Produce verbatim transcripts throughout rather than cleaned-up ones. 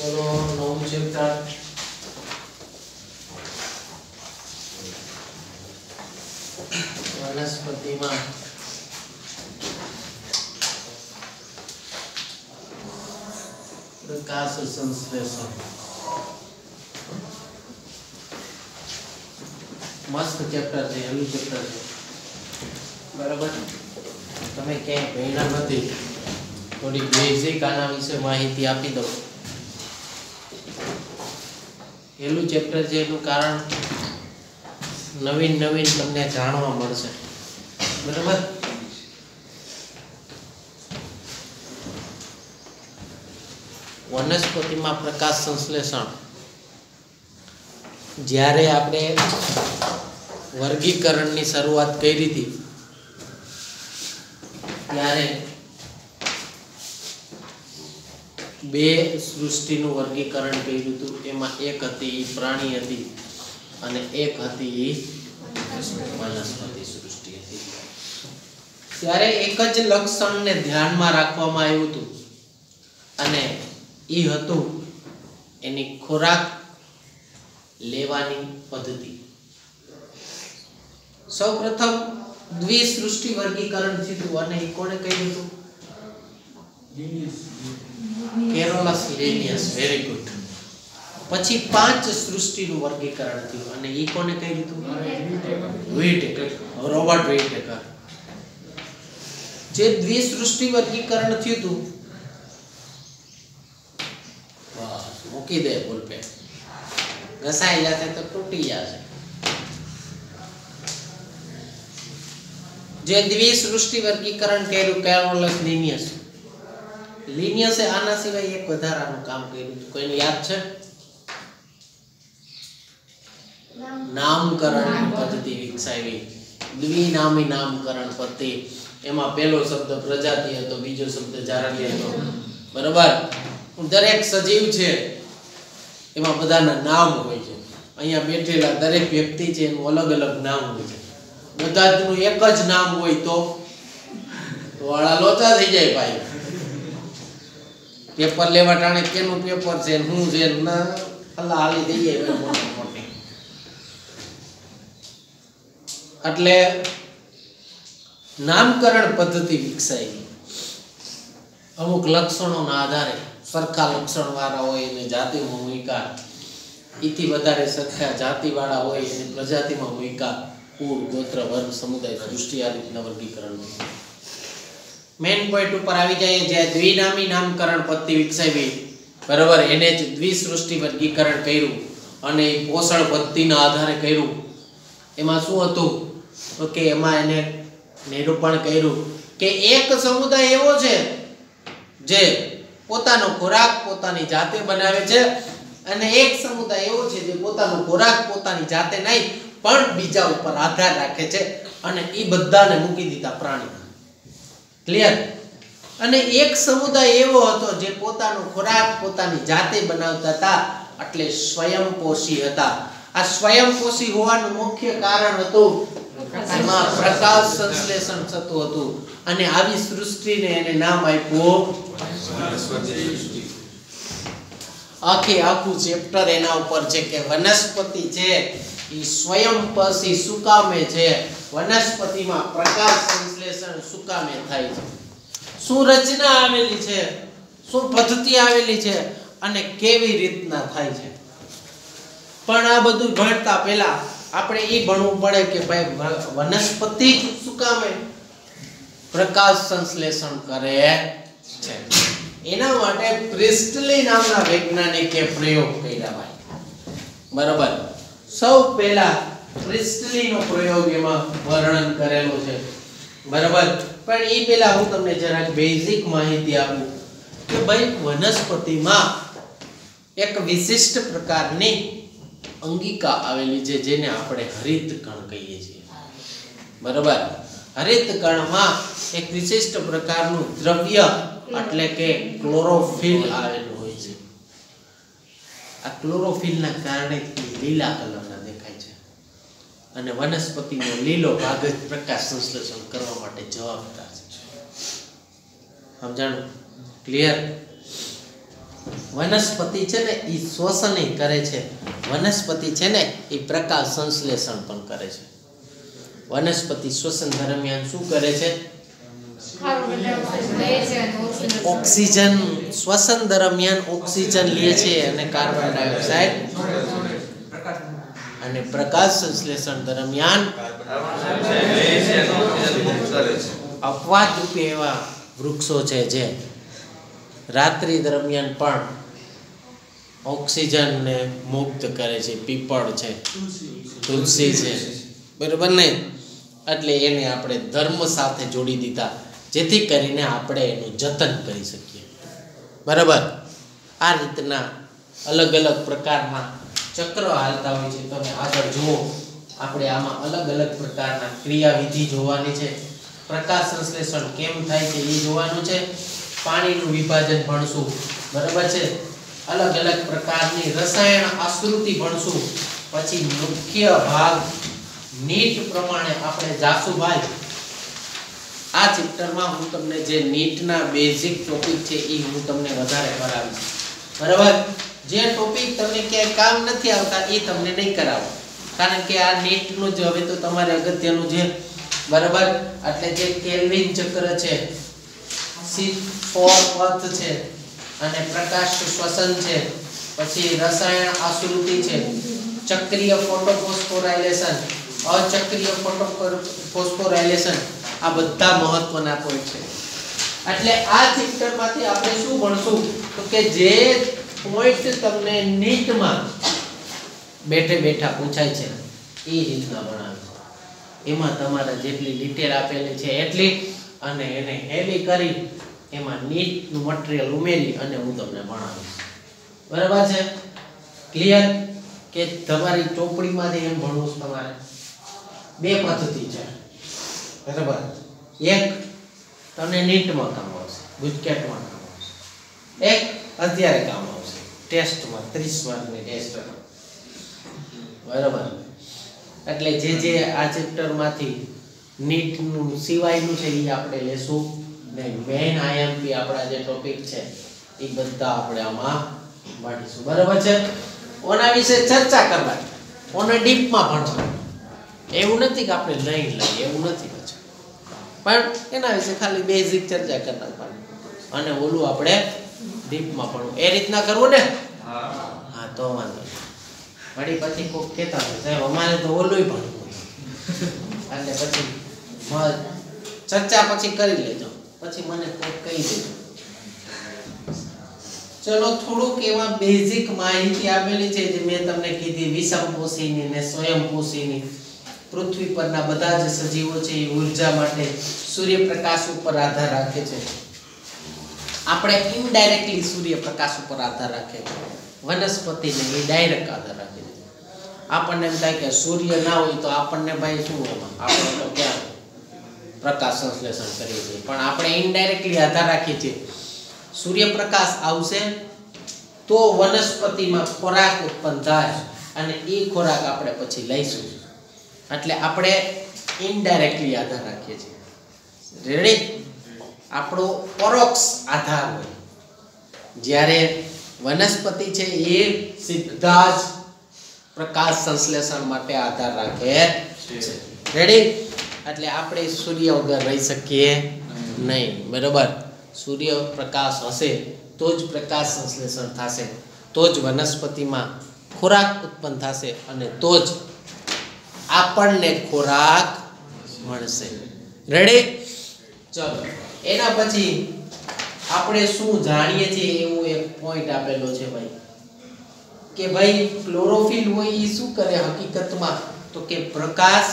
चलो नवमું ચેપ્ટર વનસ્પતિમાં પ્રકાશ સંશ્લેષણ મસ્ત ચેપ્ટર છે હેલું ચેપ્ટર છે બરાબર તમે ક્યાંય ભણ્યા નથી થોડી બેઝિક આના વિશે માહિતી આપી દઉં હેલું ચેપ્ટર છે એનું કારણ નવીન નવીન તમને જાણવા મળશે બરાબર વનસ્પતિમાં પ્રકાશ સંશ્લેષણ જ્યારે આપણે વર્ગીકરણની શરૂઆત કરી હતી ત્યારે બે સૃષ્ટિનું વર્ગીકરણ કર્યું હતું એમાં એક હતી પ્રાણી હતી અને એક હતી વનસ્પતિ સૃષ્ટિ હતી ત્યારે એક જ લક્ષણને ધ્યાનમાં રાખવામાં આવ્યું હતું અને એ હતું એની ખોરાક લેવાની પદ્ધતિ સૌપ્રથમ દ્વિસૃષ્ટિ વર્ગીકરણ થયું અને એ કોણે કર્યું હતું કેરોલસ લિનિયસ વેરી ગુડ પછી પાંચ સૃષ્ટિનું વર્ગીકરણ થયું અને એ કોને કર્યું હતું વ્હિટેકર રોબર્ટ વ્હિટેકર જે દ્વિસૃષ્ટિ વર્ગીકરણ થયું હતું બસ મૂકી દે બોલપે ઘસાઈ જશે તો તૂટી જશે જે દ્વિસૃષ્ટિ વર્ગીકરણ કર્યું કેરોલસ લિનિયસ લિનિયસે આના સિવાય એક વધારાનું કામ કર્યું હતું કોઈને યાદ છે નામકરણ પદ્ધતિ વિકસાવી દ્વિનામી નામકરણ પદ્ધતિ એમાં પહેલો શબ્દ પ્રજાતિ હતો બીજો શબ્દ જાતિ હતો બરાબર દરેક સજીવ છે એમાં બધાના નામ હોય છે અહીંયા બેઠેલા દરેક વ્યક્તિ છે એનું અલગ અલગ નામ હોય છે બધાનું એક જ નામ હોય તો વાળા લોચા થઈ જાય ભાઈ પેપર લેવા ટાણે કેનું પેપર છે હું છે ના અલ્લાહ હાલી થઈ જાય મોટી મોટી એટલે નામકરણ પદ્ધતિ વિકસાઈ અમુક લક્ષણોના આધારે સરખા લક્ષણ વાળા હોય એને જાતિમાં મૂક્યા એથી વધારે સરખા જાતિ વાળા હોય એને પ્રજાતિમાં મૂક્યા કુળ ગોત્ર વર્ગ સમુદાય સૃષ્ટિ આ રીતના વર્ગીકરણ મેઇન પોઈન્ટ ઉપર આવી જાય જે દ્વિનામી નામકરણ પદ્ધતિ વિકસાવી બરાબર એને જ દ્વિસૃષ્ટિ વર્ગીકરણ કર્યું અને પોષણ પદ્ધતિના આધારે કર્યું એમાં શું હતું તો કે એમાં એને નિરૂપણ કર્યું કે એક સમુદાય એવો છે જે પોતાનો ખોરાક પોતાની જાતે બનાવે છે અને એક સમુદાય એવો છે જે પોતાનો ખોરાક પોતાની જાતે નહીં પણ બીજા ઉપર આધાર રાખે છે અને એ બધાને મૂકી દીધા પ્રાણી ક્લિયર અને એક સમુદાય એવો હતો જે પોતાનો ખોરાક પોતાની જાતે બનાવતા હતા એટલે સ્વયંપોષી હતા આ સ્વયંપોષી હોવાનું મુખ્ય કારણ હતું એમાં પ્રકાશ સંશ્લેષણ થતું હતું અને આવી સૃષ્ટિને એને નામ આપ્યું વનસ્પતિ આખે આખું ચેપ્ટર એના ઉપર છે કે વનસ્પતિ છે એ સ્વયંપોષી સુકામે છે વનસ્પતિમાં પ્રકાશ સંશ્લેષણ સુકામે થાય છે શું રચના આવેલી છે શું પદ્ધતિ આવેલી છે અને કેવી રીતના થાય છે પણ આ બધું ભણતા પહેલા આપણે એ ભણવું પડે કે ભાઈ વનસ્પતિ સુકામે પ્રકાશ સંશ્લેષણ કરે છે એના માટે પ્રિસ્ટલી નામના વૈજ્ઞાનિકે પ્રયોગ કર્યા ભાઈ બરાબર સૌ પહેલા પ્રિસ્ટલીનો પ્રયોગ એમાં વર્ણન કરેલો છે બરાબર પણ એ પહેલા હું તમને જરાક બેઝિક માહિતી આપું કે ભાઈ વનસ્પતિમાં એક વિશિષ્ટ પ્રકારની અંગિકા આવેલી છે જેને આપણે હરિત કણ કહીએ છીએ બરાબર હરિત કણમાં એક વિશિષ્ટ પ્રકારનું દ્રવ્ય એટલે કે ક્લોરોફિલ આવેલું હોય છે આ ક્લોરોફિલના કારણે લીલા કલરના દેખાય છે અને વનસ્પતિનો લીલો ભાગ જ પ્રકાશ સંશ્લેષણ કરવા માટે જવાબદાર છે સમજાણું ક્લિયર વનસ્પતિ છે ને એ શ્વસન કરે છે, વનસ્પતિ છે ને એ પ્રકાશ સંશ્લેષણ પણ કરે છે. વનસ્પતિ શ્વસન દરમિયાન શું કરે છે? ઓક્સિજન શ્વસન દરમિયાન ઓક્સિજન લે છે અને કાર્બન ડાયોક્સાઇડ, અને પ્રકાશ સંશ્લેષણ દરમિયાન અપવાદ રૂપે એવા વૃક્ષો છે જે રાત્રિ દરમિયાન પણ ઓક્સિજન ને મુક્ત કરે છે. પીપળ છે, તુલસી છે, બરાબર ને? એટલે એને આપણે ધર્મ સાથે જોડી દીધા જેથી કરીને આપણે એનું જતન કરી શકીએ. બરાબર? આ રીતના અલગ અલગ પ્રકારના ચક્ર હાલતા હોય છે. તમે આગળ જુઓ, આપણે આમાં અલગ અલગ પ્રકારના ક્રિયાવિધિ જોવાની છે. પ્રકાશ સંશ્લેષણ કેમ થાય છે એ જોવાનું છે. પાણીનું વિભાજન ભણશું, બરાબર છે? અલગ અલગ પ્રકારની રસાયણ આશ્રુતિ ભણશું. પછી મુખ્ય ભાગ નીટ પ્રમાણે આપણે જાશું. ભાઈ, આ ચેપ્ટરમાં હું તમને જે નીટના બેઝિક ટોપિક છે એ હું તમને વધારે કરાવીશ. બરાબર? જે ટોપિક તમને ક્યાંય કામ નથી આવતા એ તમને નહીં કરાવો, કારણ કે આ નીટનું જ હવે તો તમારે અગત્યનું છે. બરાબર? એટલે જે કેલ્વિન ચક્ર છે, સી ફોર અર્થ છે, અને પ્રકાશ શ્વસન છે, પછી રસાયણ આશ્રુતિ છે, ચક્રીય ફોટોફોસ્ફોરાઇલેશન, અચક્રીય ફોટોફોસ્ફોરાઇલેશન, આ બધા મહત્વના પોઈન્ટ છે. એટલે આ ચેપ્ટરમાંથી આપણે શું ભણશું તો કે જે પોઈન્ટ તમને નીટમાં બેઠે બેઠા પૂછાય છે એ રીતના ભણાવે. એમાં તમારે જેટલી ડિટેલ આપેલી છે એટલી, અને એને હેવી કરી એમાં નીટનું મટીરીયલ ઉમેરી અને હું તમને ભણાવીશ. બરાબર છે? ક્લિયર? કે તમારી ચોપડીમાંથી એમ ભણવું છે તમારે. બે પદ્ધતિ છે. બરાબર? એક તમને નીટમાં કામ આવશે, ગુજકેટમાં કામ આવશે. એક અત્યારે કામ આવશે ટેસ્ટમાં, ત્રીસ માર્કની ટેસ્ટમાં. બરાબર? એટલે જે જે આ ચેપ્ટરમાંથી નીટનું સિવાયનું છે એ આપણે લેશું નહીં. મેઇન આઈએમપી આપણા જે ટોપિક છે એ બધા આપણે આમાં વાંચીશું. બરાબર છે? ઓના વિશે ચર્ચા કરવાની, ઓને ડીપમાં ભણવાનું. એવું નથી કે આપણે લઈ લઈએ, એવું નથી પાછું, પણ એના વિશે ખાલી બેઝિક ચર્ચા કરી નાખવાની, અને ઓલું આપણે ડીપમાં ભણવું. એ રીતના કરવું ને? હા, તો વાંધો નહીં. વળી પછી કોઈક કહેતા હોય સાહેબ અમારે તો ઓલું ભણવું, એટલે પછી ચર્ચા પછી કરી લેજો, પછી મને કોઈક કહી દેજો. ચલો, થોડુંક એવા બેઝિક માહિતી આપેલી છે જે મેં તમને કીધી, વિષમપોષીની ને સ્વયંપોષીની. પૃથ્વી પરના બધા જ સજીવો છે એ ઉર્જા માટે સૂર્યપ્રકાશ ઉપર આધાર રાખે છે. આપણે ઇનડાયરેક્ટલી સૂર્યપ્રકાશ ઉપર આધાર રાખે છે, વનસ્પતિને એ ડાયરેક્ટ આધાર રાખે છે. આપણને એમ થાય કે સૂર્ય ના હોય તો આપણને ભાઈ શું એમાં, આપણે તો ક્યાં પ્રકાશ સંશ્લેષણ કરીએ છીએ, પણ આપણે ઇનડાયરેક્ટલી આધાર રાખીએ છીએ. સૂર્યપ્રકાશ આવશે તો વનસ્પતિમાં ખોરાક ઉત્પન્ન થાય, અને એ ખોરાક આપણે પછી લઈશું. એટલે આપણે ઇનડાયરેક્ટલી આધાર રાખીએ છીએ. રેડી? આપણો પરોક્ષ આધાર હોય, જ્યારે વનસ્પતિ છે એ સીધા જ પ્રકાશ સંશ્લેષણ માટે આધાર રાખે છે. રેડી? એટલે આપણે સૂર્ય વગર રહી શકીએ નહીં. બરાબર? સૂર્ય પ્રકાશ હશે તો જ પ્રકાશ સંશ્લેષણ થશે, તો જ વનસ્પતિમાં ખોરાક ઉત્પન્ન થશે, અને તો જ આપણને ખોરાક મળશે. રેડી? ચલો, એના પછી આપણે શું જાણીએ છીએ એવું એક પોઈન્ટ આપેલો છે ભાઈ, કે ભાઈ ક્લોરોફિલ હોય એ શું કરે હકીકતમાં તો કે પ્રકાશ,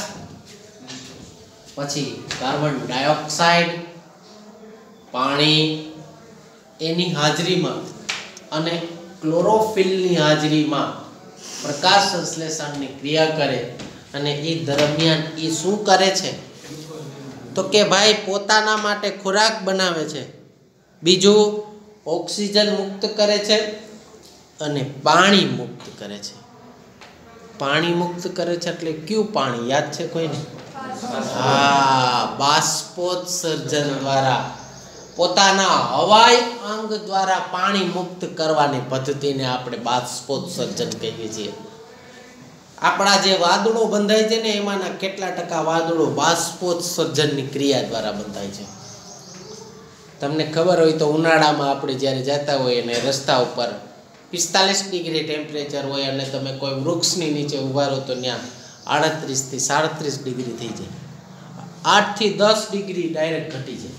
પછી કાર્બન ડાયોક્સાઇડ, પાણી એની હાજરીમાં અને ક્લોરોફિલની હાજરીમાં પ્રકાશ સંશ્લેષણની ક્રિયા કરે. અને એ દરમિયાન એ શું કરે છે તો કે ભાઈ પોતાના માટે ખોરાક બનાવે છે, બીજું ઓક્સિજન મુક્ત કરે છે, અને પાણી મુક્ત કરે છે. પાણી મુક્ત કરે છે એટલે કયું પાણી યાદ છે કોઈને? હા, બાષ્પોત્સર્જન દ્વારા પોતાના હવાઈ અંગ દ્વારા પાણી મુક્ત કરવાની પદ્ધતિને આપણે બાષ્પોત્સર્જન કહીએ છીએ. આપણા જે વાદળો બંધાય છે ને એમાંના કેટલા ટકા વાદળો બાષ્પોત્સર્જનની ક્રિયા દ્વારા બંધાય છે. તમને ખબર હોય તો ઉનાળામાં આપણે જ્યારે જતા હોય અને રસ્તા ઉપર પિસ્તાલીસ ડિગ્રી ટેમ્પરેચર હોય અને તમે કોઈ વૃક્ષની નીચે ઊભા રહો તો ત્યાં આડત્રીસથી સાડત્રીસ ડિગ્રી થઈ જાય. આઠથી દસ ડિગ્રી ડાયરેક્ટ ઘટી જાય.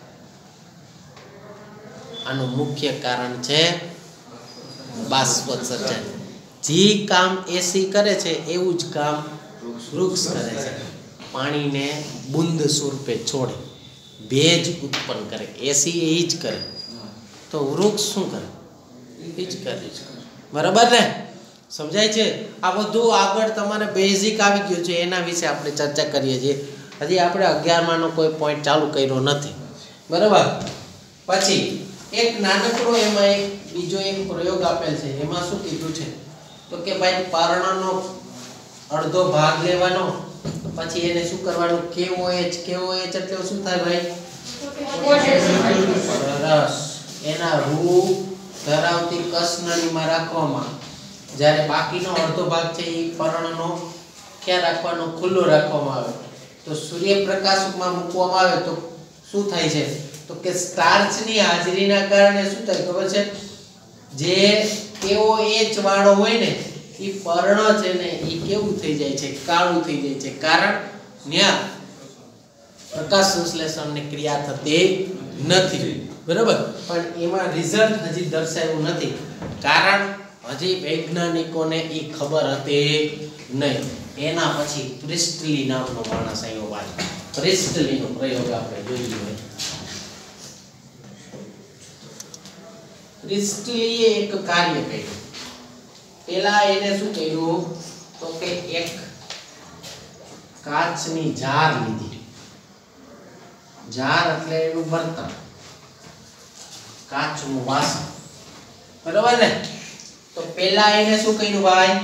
આનું મુખ્ય કારણ છે બાષ્પોત્સર્જન. જે કામ એસી કરે છે એવું જ કામ વૃક્ષ કરે છે. પાણીને બુંદ સ્વરૂપે છોડે, ભેજ ઉત્પન્ન કરે. એસી એ જ કરે તો વૃક્ષ શું કરે? એ જ કરે. બરાબર ને? સમજાય છે? આ બધું આગળ તમારે બેઝિક આવી ગયું છે, એના વિશે આપણે ચર્ચા કરીએ છીએ. હજી આપણે અગિયારમાંનો કોઈ પોઈન્ટ ચાલુ કર્યો નથી. બરાબર? પછી એક નાનકડો એમાં એક બીજો એક પ્રયોગ આપેલ છે. એમાં શું કીધું છે તો કે ભાઈ પર્ણનો અડધો ભાગ લેવાનો, પછી એને શું કરવાનું? કેઓએચ. કેઓએચ એટલે શું થાય ભાઈ? સરસ. એના રૂ ધરાવતી કસનળીમાં રાખવામાં. જ્યારે બાકીનો અડધો ભાગ છે એ પર્ણનો ક્યાં રાખવાનો? ખુલ્લો રાખવામાં આવે. તો સૂર્યપ્રકાશમાં મૂકવામાં આવે તો શું થાય છે તો કે સ્ટાર્ચની હાજરીના કારણે શું થાય ખબર છે? જે કેઓએચ વાળો હોય ને એ પર્ણ છે ને એ કેવું થઈ જાય છે? કાળું થઈ જાય છે. કારણ ત્યાં પ્રકાશ સંશ્લેષણની ક્રિયા થતી નથી. બરાબર? પણ એમાં રિઝલ્ટ હજી દર્શાવ્યું નથી, કારણ હજી વૈજ્ઞાનિકોને એ ખબર હતી નહીં. એના પછી પ્રિસ્ટલી નામનો માણસ આવ્યો. ભાઈ પ્રિસ્ટલીનો પ્રયોગ આપણે જોઈ લઈએ. પ્રિસ્ટલીએ એક કાર્ય કર્યું. પેલા એને શું કર્યું તો કે એક કાચની જાર લીધી. જાર એટલે એનું બર્તન, કાચનું વાસણ. બરાબર ને? તો પેલા એને શું કર્યું ભાઈ?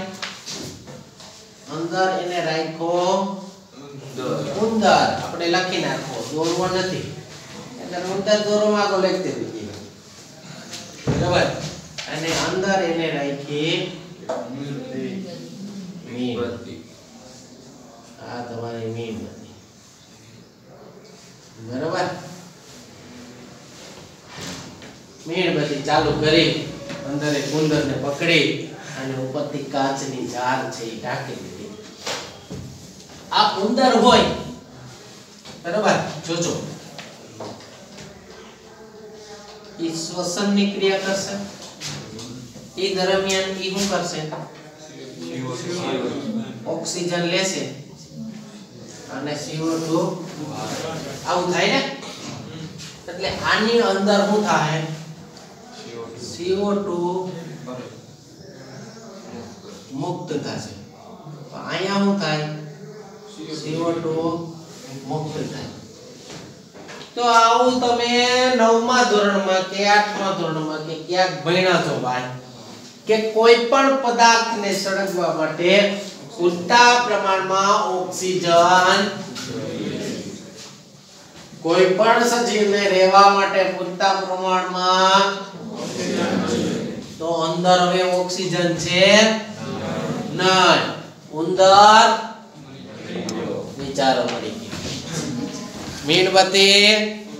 અંદર એને રાખ્યો ઉંદર. આપણે લખી નાખો, દોરવો નથી. એટલે ઉંદર દોરવામાં આગળ લખી દેવી. બરાબર? અને અંદર એને રાખી મીણબત્તી. આ તમારી મીણબત્તી. બરાબર? મીણબત્તી ચાલુ કરી અંદર એક ઉંદરને પકડી અને ઉપરથી કાચની જાર છે એ ઢાંકી દીધી. આ ઉંદર હોય, બરાબર? જોજો, એ શ્વસનની ક્રિયા કરશે. એ દરમિયાન એ શું કરશે? ઓક્સિજન લેશે અને સી ઓ ટુ આવું થાય ને? એટલે આની અંદર શું થાય? સી ઓ ટુ મુક્ત થશે. તો અહીંયા શું થાય? સી ઓ ટુ મુક્ત થાય. તો આવું તમે નવમા ધોરણમાં કે આઠમા ધોરણમાં કે ક્યાંક ભણ્યા છો ભાઈ, કે કોઈ પણ પદાર્થને સળગવા માટે પૂરતા પ્રમાણમાં ઓક્સિજન, કોઈ પણ સજીવને રહેવા માટે પૂરતા પ્રમાણમાં, તો અંદર હવે ઓક્સિજન છે નહીં. ઉંદર વિચારો મળી ગયો. મીણબત્તી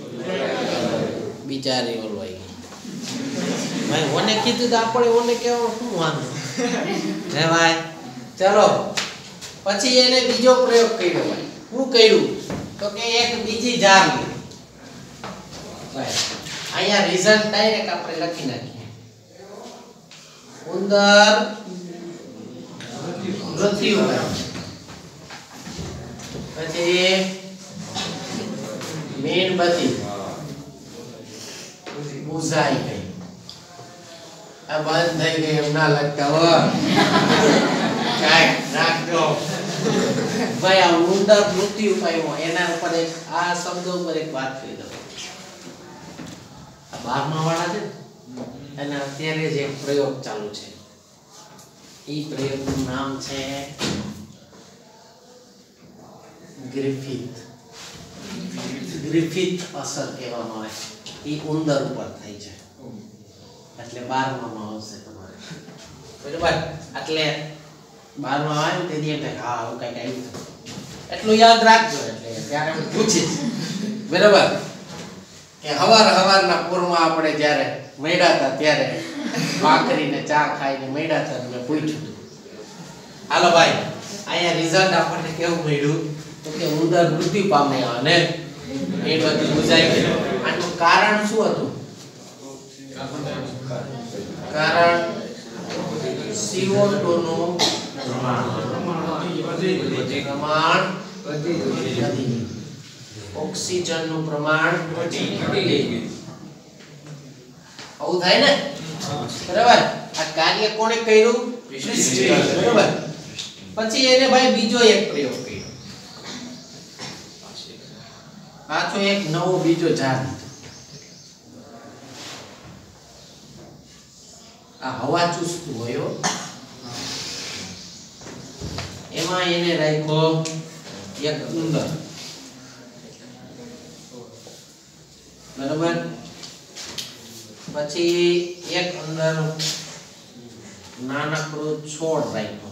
બિચારી ઓલવાઈ ગઈ. ભાઈ ઓને કીધું તો આપણે ઓને કેવો શું વાંધો હે ભાઈ. ચલો પછી એને બીજો પ્રયોગ કર્યો ભાઈ. શું કર્યું તો કે એક બીજી જાર લીધી. ભાઈ અહીંયા રિઝલ્ટ ડાયરેક્ટ આપણે લખી નાખીએ. ઉંદર મૃત્યુ પછી મીણબત્તી બુઝાઈ ગઈ. આ બંધ થઈ ગઈ એમ ના લાગતા હો. કાઈ રાખજો ભાઈ. આ ઉંદર મૃત્યુ પામ્યો એના ઉપર એક આ શબ્દ ઉપર એક વાત કરી દો. આ બારમા વાળા છે અને અત્યારે જે પ્રયોગ ચાલુ છે એ પ્રયોગનું નામ છે ગ્રિફિથ. ગ્રિફિથ અસર કહેવામાં આવે છે. એ ઉંદર ઉપર થાય છે એટલે બારમામાં આવશે તમારે બરાબર એટલે બારમા આવે ને તેથી એમ થાય હા આવું કંઈક આવ્યું એટલું યાદ રાખજો એટલે ત્યારે હું પૂછીશ બરાબર કે હવાર હવારના પૂરમાં આપણે જ્યારે મળ્યા હતા ત્યારે ભાખરીને ચા ખાઈને મળ્યા હતા મેં પૂછ્યું હાલો ભાઈ અહીંયા રિઝલ્ટ આપણને કેવું મળ્યું તો કે ઉંદર મૃત્યુ પામ્યા અને એ બધું બુજાઈ ગયું આનું કારણ શું હતું કારણ સી ઓ ટુ નું પ્રમાણ વધી ગયું ઓક્સિજન નું પ્રમાણ વધી ગયું આવું થાય ને બરાબર આ કાર્ય કોણે કર્યું બરાબર પછી એને ભાઈ બીજો એક પ્રયોગ કર્યો પાછો એક નવો બીજો ઝાડ આ હવા ચૂસતું હોય એમાં એને રાખ્યો એક ઉંદર બરાબર પછી એક અંદર નાનકડો છોડ રાખ્યો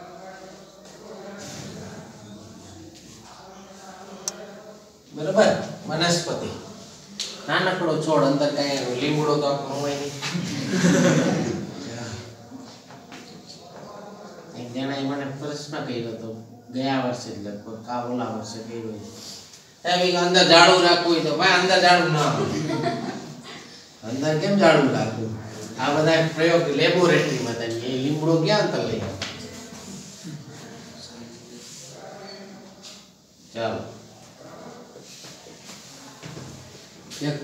બરાબર વનસ્પતિ નાનકડો છોડ અંદર કઈ લીમડો તો આપણો હોય નહીં એક જણાએ મને પ્રશ્ન કર્યો હતો ગયા વર્ષે જ લગભગ કા ઓલા વર્ષે કર્યો એવી અંદર ઝાડુ રાખવું હોય તો ભાઈ અંદર ઝાડુ ના અંદર કેમ ઝાડુ રાખવું આ બધા પ્રયોગ લેબોરેટરીમાં થાય એ લીમડો ક્યાં અંતર લઈ ચાલો એક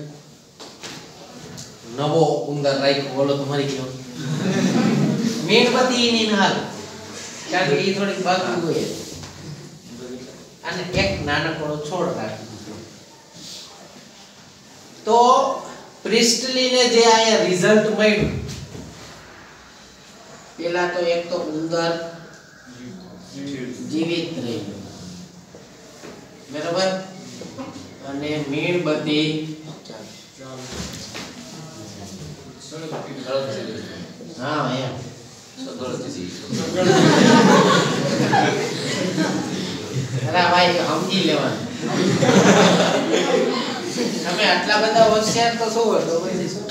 નવો ઉંદર રાખ્યો બોલો તમારી કયો મીણબત્તી ની હાલ કારણ કે એ થોડીક બાકી હોય અને એક નાનકડો છોડ રાખી દીધો તો પ્રિસ્ટલીને જે આયા રિઝલ્ટ મળ્યું પેલા તો એક તો ઉંદર જીવિત રહ્યો બરાબર અને મીણબત્તી હા એમ અરે ભાઈ સમજી લેવાનું તમે આટલા બધા હોશિયાર તો શું હતો પછી શું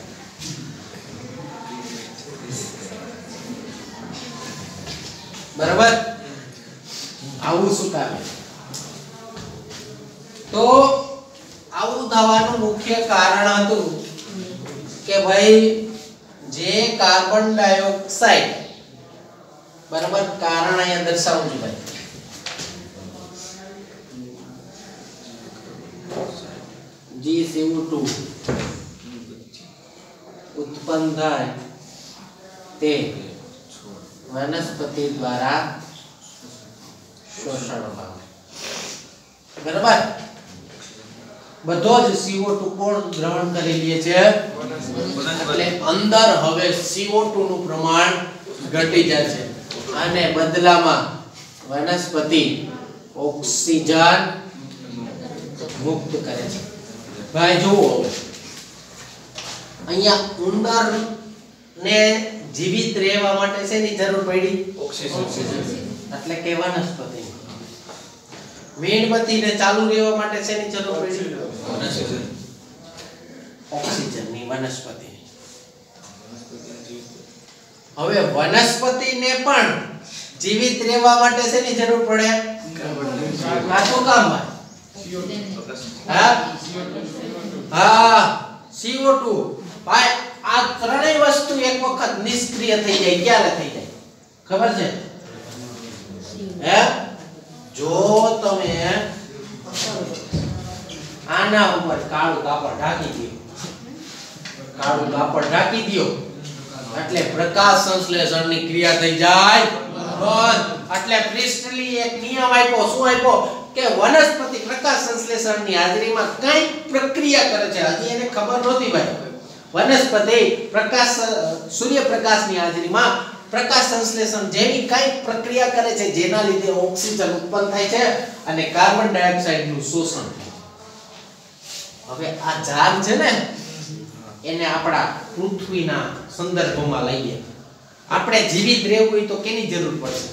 બરાબર આવું શું કામે તો આવું થવાનું મુખ્ય કારણ હતું કે ભાઈ જે કાર્બન ડાયોક્સાઇડ બરાબર કારણ અહીંયા દર્શાવું છું ભાઈ જી સી ઓ ટુ ઉત્પન્ન થાય તે વનસ્પતિ દ્વારા શોષણ પામે બરાબર બધો જ સી ઓ ટુ કોણ ગ્રહણ કરી લે છે એટલે અંદર હવે સી ઓ ટુ નું પ્રમાણ ઘટી જાય છે અને બદલામાં વનસ્પતિ ઓક્સિજન મુક્ત કરે છે ભાઈ જુઓ અહીંયા ઉંદર ને જીવિત રહેવા માટે શેની જરૂર પડી ઓક્સિજન એટલે કે વનસ્પતિ મીણબત્તીને ચાલુ રહેવા માટે શેની જરૂર પડી વનસ્પતિ ઓક્સિજનની વનસ્પતિની હવે વનસ્પતિને પણ જીવિત રહેવા માટે શેની જરૂર પડે આ શું કામ હા હા સી ઓ ટુ ભાઈ આ ત્રણેય વસ્તુ એક વખત નિષ્ક્રિય થઈ જાય ક્યારે થઈ જાય ખબર છે હે જો તમે આના ઉપર કાળું કાપડ ઢાંકી દો કાળું કાપડ ઢાંકી દો એટલે પ્રકાશ સંશ્લેષણની ક્રિયા થઈ જાય બંધ એટલે પ્રિસ્ટલી એક નિયમ આપ્યો શું આપ્યો કે વનસ્પતિ પ્રકાશ સંશ્લેષણની હાજરીમાં કઈ પ્રક્રિયા કરે છે હજી એને ખબર નહોતી ભાઈ વનસ્પતિ પ્રકાશ સૂર્યપ્રકાશની હાજરીમાં પ્રકાશ સંશ્લેષણ જેવી કઈ પ્રક્રિયા કરે છે જેના લીધે ઓક્સિજન ઉત્પન્ન થાય છે અને કાર્બન ડાયોક્સાઇડ નું શોષણ થાય હવે આ ઝાડ છે ને એને આપણા પૃથ્વીના સંદર્ભમાં લઈએ. આપણે જીવિત રહેવું હોય તો કેની જરૂર પડશે?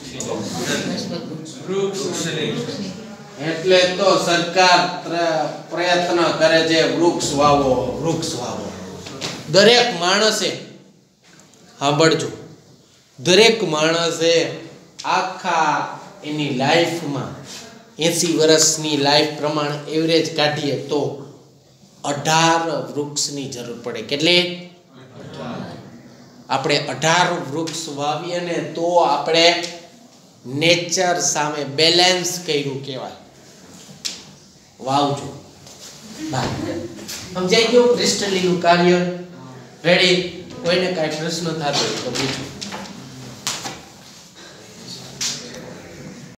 એટલે તો સરકાર પ્રયત્ન કરે છે વૃક્ષ વાવો, વૃક્ષ વાવો. દરેક માણસે સાંભળજો, દરેક માણસે આખા એની લાઈફમાં એસી વર્ષની લાઈફ પ્રમાણે એવરેજ કાઢીએ તો અઢાર વૃક્ષની જરૂર પડે. કેટલી? આપણે અઢાર વૃક્ષ વાવીએ ને તો આપણે નેચર સામે બેલેન્સ કર્યું કહેવાય. વાવજો. સમજાઈ ગયું ક્રિસ્ટલીનું કાર્ય? રેડી? કોઈને કાંઈ પ્રશ્ન થતો હોય તો પૂછો.